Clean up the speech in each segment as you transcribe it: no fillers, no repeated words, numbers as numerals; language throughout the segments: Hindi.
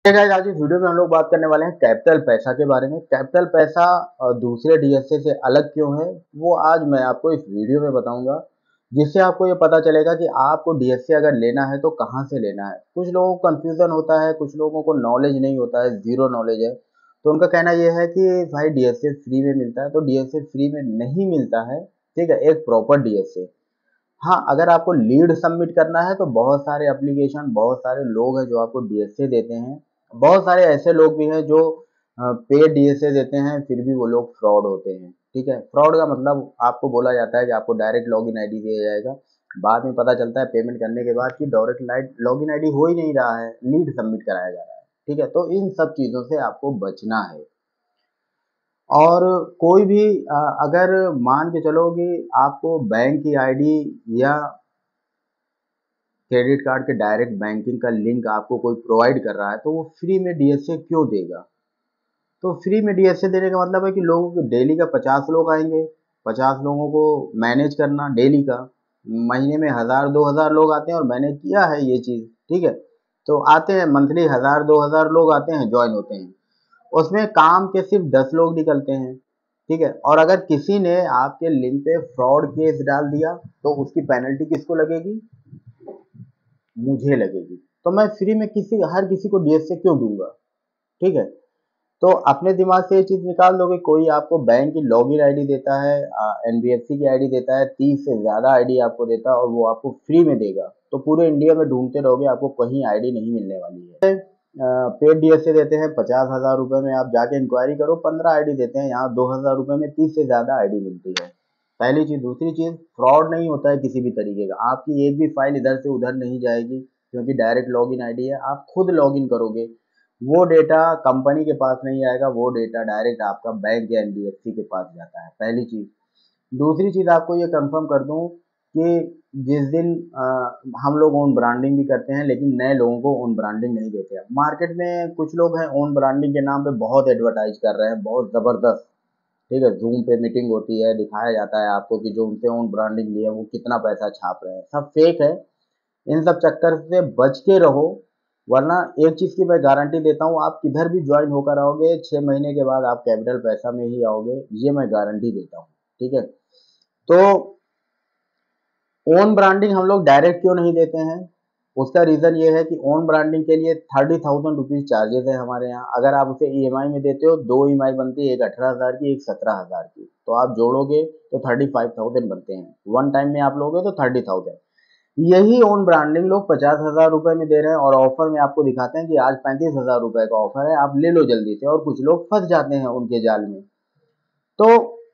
गाइस, आज इस वीडियो में हम लोग बात करने वाले हैं कैपिटल पैसा के बारे में। कैपिटल पैसा दूसरे डीएसए से अलग क्यों है, वो आज मैं आपको इस वीडियो में बताऊंगा, जिससे आपको ये पता चलेगा कि आपको डीएसए अगर लेना है तो कहाँ से लेना है। कुछ लोगों को कंफ्यूजन होता है, कुछ लोगों को नॉलेज नहीं होता है, जीरो नॉलेज है, तो उनका कहना यह है कि भाई डीएसए फ्री में मिलता है। तो डीएसए फ्री में नहीं मिलता है, ठीक है, एक प्रॉपर डीएसए। हाँ, अगर आपको लीड सबमिट करना है तो बहुत सारे एप्लीकेशन, बहुत सारे लोग हैं जो आपको डीएसए देते हैं। बहुत सारे ऐसे लोग भी हैं जो पेड डीएसए देते हैं, फिर भी वो लोग फ्रॉड होते हैं। ठीक है, फ्रॉड का मतलब आपको बोला जाता है कि आपको डायरेक्ट लॉगिन आईडी दिया जाएगा, बाद में पता चलता है पेमेंट करने के बाद कि डायरेक्ट लॉगिन आईडी हो ही नहीं रहा है, लीड सबमिट कराया जा रहा है। ठीक है, तो इन सब चीज़ों से आपको बचना है। और कोई भी अगर मान के चलो कि आपको बैंक की आईडी या क्रेडिट कार्ड के डायरेक्ट बैंकिंग का लिंक आपको कोई प्रोवाइड कर रहा है, तो वो फ्री में डीएसए क्यों देगा? तो फ्री में डीएसए देने का मतलब है कि लोगों को डेली का 50 लोग आएंगे, 50 लोगों को मैनेज करना डेली का। महीने में 1000 2000 लोग आते हैं, और मैंने किया है ये चीज़। ठीक है, तो आते हैं मंथली 1000 2000 लोग आते हैं, ज्वाइन होते हैं। उसमें काम के सिर्फ 10 लोग निकलते हैं। ठीक है, और अगर किसी ने आपके लिंक पे फ्रॉड केस डाल दिया तो उसकी पेनल्टी किसको लगेगी? मुझे लगेगी। तो मैं फ्री में हर किसी को डीएसए क्यों दूंगा? ठीक है, तो अपने दिमाग से ये चीज निकाल दो कि कोई आपको बैंक की लॉगिन आईडी देता है, एनबीएफसी की आईडी देता है, 30 से ज्यादा आईडी आपको देता है, और वो आपको फ्री में देगा, तो पूरे इंडिया में ढूंढते रहोगे, आपको कहीं आईडी नहीं मिलने वाली है। पेड डीएसए देते हैं 50,000 रुपए में, आप जाके इंक्वायरी करो, 15 आईडी देते हैं। यहाँ 2000 रुपए में 30 से ज्यादा आईडी मिलती है। पहली चीज। दूसरी चीज, फ्रॉड नहीं होता है किसी भी तरीके का। आपकी एक भी फाइल इधर से उधर नहीं जाएगी, क्योंकि डायरेक्ट लॉगिन आईडी है, आप खुद लॉगिन करोगे। वो डेटा कंपनी के पास नहीं आएगा, वो डेटा डायरेक्ट आपका बैंक या एनबीएफसी के पास जाता है, पहली चीज। दूसरी चीज आपको ये कंफर्म कर दूं कि जिस दिन हम लोग ओन ब्रांडिंग भी करते हैं, लेकिन नए लोगों को ओन ब्रांडिंग नहीं देते हैं। मार्केट में कुछ लोग हैं ओन ब्रांडिंग के नाम पे बहुत एडवर्टाइज कर रहे हैं, बहुत जबरदस्त। ठीक है, जूम पे मीटिंग होती है, दिखाया जाता है आपको कि जो उनसे ओन ब्रांडिंग लिया वो कितना पैसा छाप रहे हैं, सब फेक है। इन सब चक्कर से बच के रहो, वरना एक चीज की मैं गारंटी देता हूँ, आप किधर भी ज्वाइन होकर आओगे, 6 महीने के बाद आप कैपिटल पैसा में ही आओगे, ये मैं गारंटी देता हूँ। ठीक है, तो ओन ब्रांडिंग हम लोग डायरेक्ट क्यों नहीं देते हैं? उसका रीजन ये है कि ओन ब्रांडिंग के लिए 30,000 रुपीज चार्जेस है हमारे यहाँ। अगर आप उसे ईएमआई में देते हो, दो ईएमआई बनती है, एक 18,000 की, एक 17,000 की, तो आप जोड़ोगे तो 35,000 बनते हैं। वन टाइम में आप लोगे तो 30,000। यही ओन ब्रांडिंग लोग 50,000 रुपए में दे रहे हैं, और ऑफर में आपको दिखाते हैं कि आज 35,000 रुपए का ऑफर है, आप ले लो जल्दी से, और कुछ लोग फंस जाते हैं उनके जाल में। तो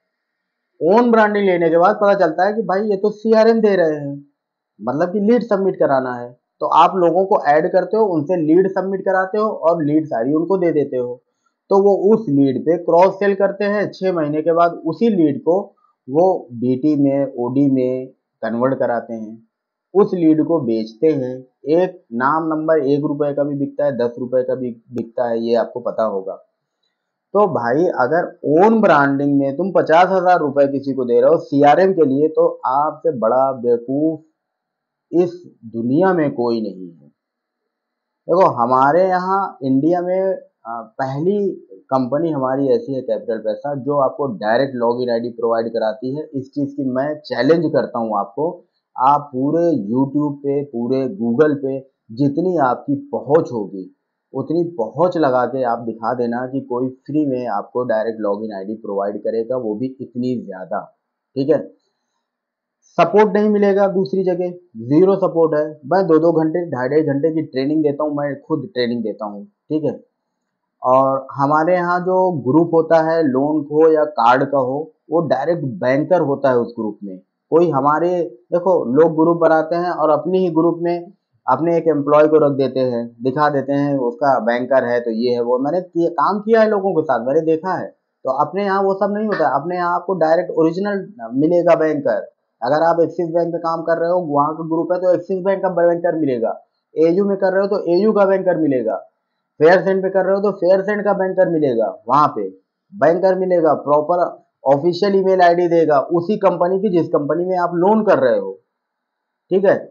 ओन ब्रांडिंग लेने के बाद पता चलता है कि भाई ये तो सीआरएम दे रहे हैं, मतलब कि लीड सबमिट कराना है, तो आप लोगों को ऐड करते हो, उनसे लीड सबमिट कराते हो, और लीड सारी उनको दे देते हो। तो वो उस लीड पे क्रॉस सेल करते हैं, 6 महीने के बाद उसी लीड को वो बीटी में, ओडी में कन्वर्ट कराते हैं, उस लीड को बेचते हैं। एक नाम नंबर 1 रुपए का भी बिकता है, 10 रुपए का भी बिकता है, ये आपको पता होगा। तो भाई अगर ओन ब्रांडिंग में तुम 50,000 रुपए किसी को दे रहे हो सीआरएम के लिए, तो आपसे बड़ा बेवकूफ इस दुनिया में कोई नहीं है। देखो, हमारे यहाँ इंडिया में पहली कंपनी हमारी ऐसी है कैपिटल पैसा, जो आपको डायरेक्ट लॉगिन आईडी प्रोवाइड कराती है। इस चीज़ की मैं चैलेंज करता हूँ आपको। आप पूरे यूट्यूब पे, पूरे गूगल पे, जितनी आपकी पहुंच होगी उतनी पहुंच लगा के आप दिखा देना कि कोई फ्री में आपको डायरेक्ट लॉगिन आईडी प्रोवाइड करेगा, वो भी इतनी ज़्यादा। ठीक है, सपोर्ट नहीं मिलेगा दूसरी जगह, जीरो सपोर्ट है। मैं 2 2 घंटे, 2.5 2.5 घंटे की ट्रेनिंग देता हूँ, मैं खुद ट्रेनिंग देता हूँ। ठीक है, और हमारे यहाँ जो ग्रुप होता है, लोन हो या कार्ड का हो, वो डायरेक्ट बैंकर होता है उस ग्रुप में। कोई हमारे, देखो, लोग ग्रुप बनाते हैं और अपने ही ग्रुप में अपने एक एम्प्लॉय को रख देते हैं, दिखा देते हैं उसका बैंकर है, तो ये है वो। काम किया है लोगों के साथ, मैंने देखा है। तो अपने यहाँ वो सब नहीं होता है, अपने यहाँ आपको डायरेक्ट ओरिजिनल मिलेगा बैंकर। अगर आप एक्सिस बैंक में काम कर रहे हो, वहाँ का ग्रुप है, तो एक्सिस बैंक का बैंकर मिलेगा। एयू में कर रहे हो तो एयू का बैंकर मिलेगा। फेयर सेंड पे कर रहे हो तो फेयर सेंड का बैंकर मिलेगा, वहां पे बैंकर मिलेगा, प्रॉपर ऑफिशियल ईमेल आईडी देगा उसी कंपनी की जिस कंपनी में आप लोन कर रहे हो। ठीक है,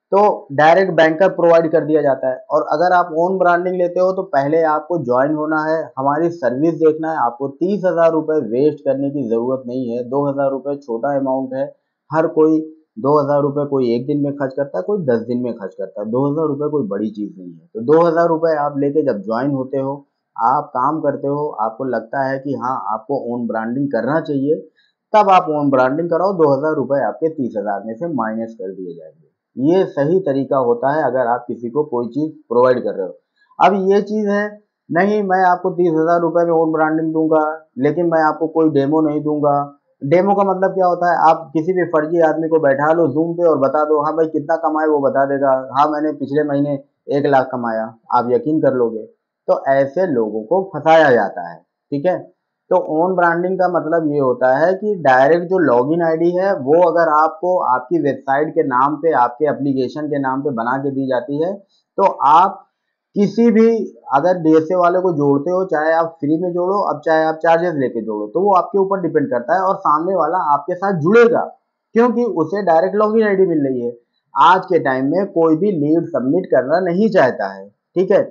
तो डायरेक्ट बैंकर प्रोवाइड कर दिया जाता है। और अगर आप ओन ब्रांडिंग लेते हो तो पहले आपको ज्वाइन होना है, हमारी सर्विस देखना है। आपको 30,000 रुपये वेस्ट करने की ज़रूरत नहीं है। 2,000 रुपये छोटा अमाउंट है। हर कोई 2,000 रुपये कोई एक दिन में खर्च करता है, कोई 10 दिन में खर्च करता है। 2,000 रुपये कोई बड़ी चीज़ नहीं है। तो 2,000 रुपये आप लेके जब ज्वाइन होते हो, आप काम करते हो, आपको लगता है कि हाँ आपको ओन ब्रांडिंग करना चाहिए, तब आप ओन ब्रांडिंग कराओ। 2,000 रुपये आपके 30,000 में से माइनस कर दिए जाएंगे। ये सही तरीका होता है अगर आप किसी को कोई चीज प्रोवाइड कर रहे हो। अब ये चीज है, नहीं मैं आपको 30,000 रुपये में ओन ब्रांडिंग दूंगा, लेकिन मैं आपको कोई डेमो नहीं दूंगा। डेमो का मतलब क्या होता है, आप किसी भी फर्जी आदमी को बैठा लो जूम पे और बता दो हाँ भाई कितना कमाए, वो बता देगा हाँ मैंने पिछले महीने 1 लाख कमाया, आप यकीन कर लोगे। तो ऐसे लोगों को फंसाया जाता है। ठीक है। तो ओन ब्रांडिंग का मतलब ये होता है कि डायरेक्ट जो लॉगिन आईडी है वो अगर आपको आपकी वेबसाइट के नाम पे, आपके एप्लीकेशन के नाम पे बना के दी जाती है, तो आप किसी भी अगर डीएसए वाले को जोड़ते हो, चाहे आप फ्री में जोड़ो, अब चाहे आप चार्जेस लेके जोड़ो, तो वो आपके ऊपर डिपेंड करता है और सामने वाला आपके साथ जुड़ेगा क्योंकि उसे डायरेक्ट लॉगिन आईडी मिल रही है। आज के टाइम में कोई भी लीड सबमिट करना नहीं चाहता है। ठीक है।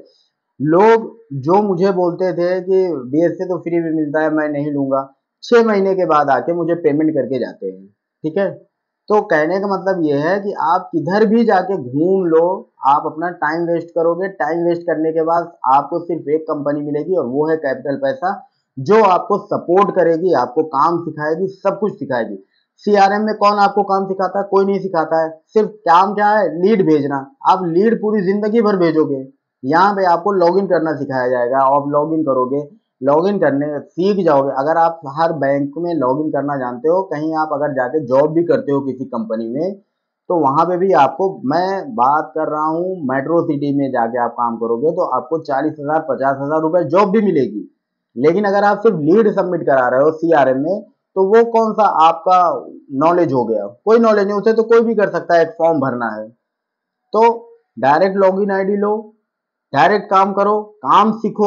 लोग जो मुझे बोलते थे कि डीएसए तो फ्री में मिलता है मैं नहीं लूंगा, 6 महीने के बाद आके मुझे पेमेंट करके जाते हैं। ठीक है। तो कहने का मतलब ये है कि आप किधर भी जाके घूम लो, आप अपना टाइम वेस्ट करोगे। टाइम वेस्ट करने के बाद आपको सिर्फ एक कंपनी मिलेगी और वो है कैपिटल पैसा, जो आपको सपोर्ट करेगी, आपको काम सिखाएगी, सब कुछ सिखाएगी। सीआरएम में कौन आपको काम सिखाता है? कोई नहीं सिखाता है। सिर्फ काम क्या है? लीड भेजना। आप लीड पूरी जिंदगी भर भेजोगे। यहाँ पे आपको लॉगिन करना सिखाया जाएगा। आप लॉगिन करोगे, लॉगिन करने सीख जाओगे। अगर आप हर बैंक में लॉगिन करना जानते हो, कहीं आप अगर जाके जॉब भी करते हो किसी कंपनी में, तो वहां पे भी आपको, मैं बात कर रहा हूँ मेट्रो सिटी में जाके आप काम करोगे तो आपको 40,000 50,000 रुपए जॉब भी मिलेगी। लेकिन अगर आप सिर्फ लीड सबमिट करा रहे हो सीआरएम में, तो वो कौन सा आपका नॉलेज हो गया? कोई नॉलेज नहीं। उसे तो कोई भी कर सकता है, एक फॉर्म भरना है। तो डायरेक्ट लॉगिन आईडी लो, डायरेक्ट काम करो, काम सीखो।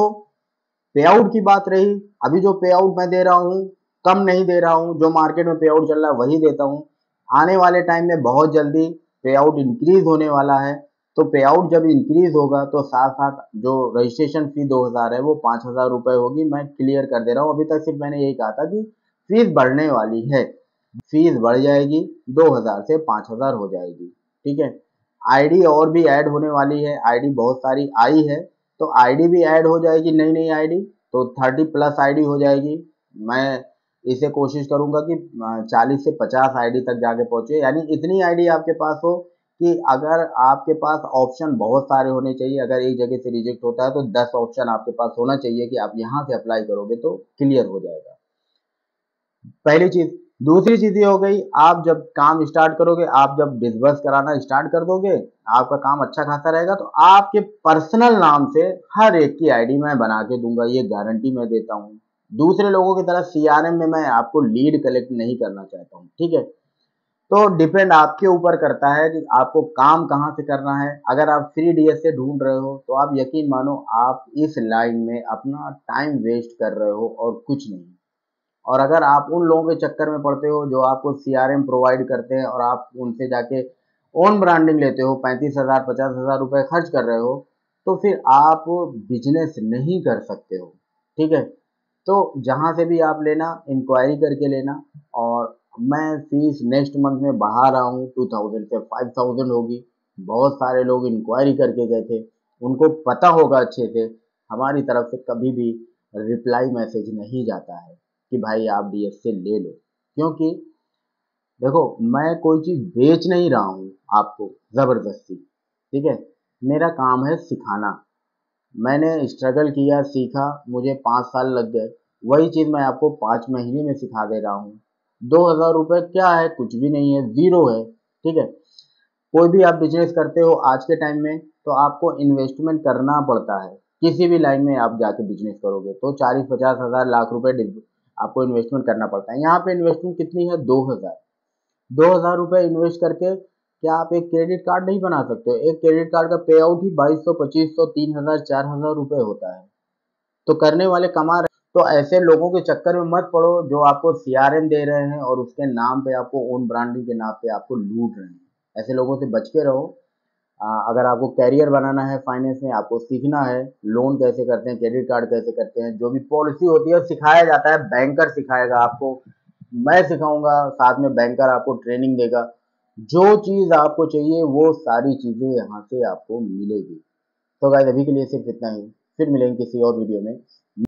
पे आउट की बात रही, अभी जो पे आउट मैं दे रहा हूँ कम नहीं दे रहा हूँ, जो मार्केट में पे आउट चल रहा है वही देता हूँ। आने वाले टाइम में बहुत जल्दी पे आउट इंक्रीज होने वाला है। तो पे आउट जब इंक्रीज होगा तो साथ साथ जो रजिस्ट्रेशन फी 2,000 है वो 5,000 रुपए होगी। मैं क्लियर कर दे रहा हूँ, अभी तक सिर्फ मैंने यही कहा था कि फीस बढ़ने वाली है। फीस बढ़ जाएगी, 2,000 से 5,000 हो जाएगी। ठीक है। आईडी और भी ऐड होने वाली है, आईडी बहुत सारी आई है, तो आईडी भी ऐड हो जाएगी, नई नई आईडी। तो 30+ आईडी हो जाएगी। मैं इसे कोशिश करूंगा कि 40 से 50 आईडी तक जाके पहुंचे, यानी इतनी आईडी आपके पास हो कि अगर आपके पास ऑप्शन बहुत सारे होने चाहिए। अगर एक जगह से रिजेक्ट होता है तो 10 ऑप्शन आपके पास होना चाहिए कि आप यहाँ से अप्लाई करोगे तो क्लियर हो जाएगा। पहली चीज। दूसरी चीज ये हो गई, आप जब काम स्टार्ट करोगे, आप जब डिसबर्स कराना स्टार्ट कर दोगे, आपका काम अच्छा खासा रहेगा, तो आपके पर्सनल नाम से हर एक की आईडी मैं बना के दूंगा, ये गारंटी मैं देता हूँ। दूसरे लोगों की तरह सीआरएम में मैं आपको लीड कलेक्ट नहीं करना चाहता हूँ। ठीक है। तो डिपेंड आपके ऊपर करता है कि आपको काम कहाँ से करना है। अगर आप फ्री डीएसए ढूंढ रहे हो तो आप यकीन मानो आप इस लाइन में अपना टाइम वेस्ट कर रहे हो और कुछ नहीं। और अगर आप उन लोगों के चक्कर में पड़ते हो जो आपको सीआरएम प्रोवाइड करते हैं और आप उनसे जाके ओन ब्रांडिंग लेते हो, 35,000 50,000 रुपए खर्च कर रहे हो, तो फिर आप बिजनेस नहीं कर सकते हो। ठीक है। तो जहां से भी आप लेना, इंक्वायरी करके लेना। और मैं फीस नेक्स्ट मंथ में बढ़ा रहा हूँ, 2,000 से 5,000 होगी। बहुत सारे लोग इंक्वायरी करके गए थे, उनको पता होगा अच्छे से हमारी तरफ से कभी भी रिप्लाई मैसेज नहीं जाता है कि भाई आप डीएसए ले लो। क्योंकि देखो, मैं कोई चीज बेच नहीं रहा हूँ आपको जबरदस्ती। ठीक है। मेरा काम है सिखाना। मैंने स्ट्रगल किया, सीखा, मुझे 5 साल लग गए। वही चीज मैं आपको 5 महीने में सिखा दे रहा हूँ। 2,000 रुपये क्या है? कुछ भी नहीं है, जीरो है। ठीक है। कोई भी आप बिजनेस करते हो आज के टाइम में तो आपको इन्वेस्टमेंट करना पड़ता है। किसी भी लाइन में आप जाके बिजनेस करोगे तो 40 50 हजार लाख रुपए आपको इन्वेस्टमेंट करना पड़ता है। यहाँ पे इन्वेस्टमेंट कितनी है? 2,000। 2,000 रुपये इन्वेस्ट करके क्या आप एक क्रेडिट कार्ड नहीं बना सकते हो? एक क्रेडिट कार्ड का पे आउट ही 2,200 2,500 3,000 4,000 रुपये होता है। तो करने वाले कमा रहे। तो ऐसे लोगों के चक्कर में मत पड़ो जो आपको सीआरएम दे रहे हैं और उसके नाम पे आपको ओन ब्रांडिंग के नाम पे आपको लूट रहे हैं। ऐसे लोगों से बच के रहो। अगर आपको कैरियर बनाना है फाइनेंस में, आपको सीखना है लोन कैसे करते हैं, क्रेडिट कार्ड कैसे करते हैं, जो भी पॉलिसी होती है सिखाया जाता है, बैंकर सिखाएगा आपको, मैं सिखाऊंगा, साथ में बैंकर आपको ट्रेनिंग देगा। जो चीज़ आपको चाहिए वो सारी चीज़ें यहाँ से आपको मिलेगी। तो गाइस अभी के लिए सिर्फ इतना ही, फिर मिलेंगे किसी और वीडियो में।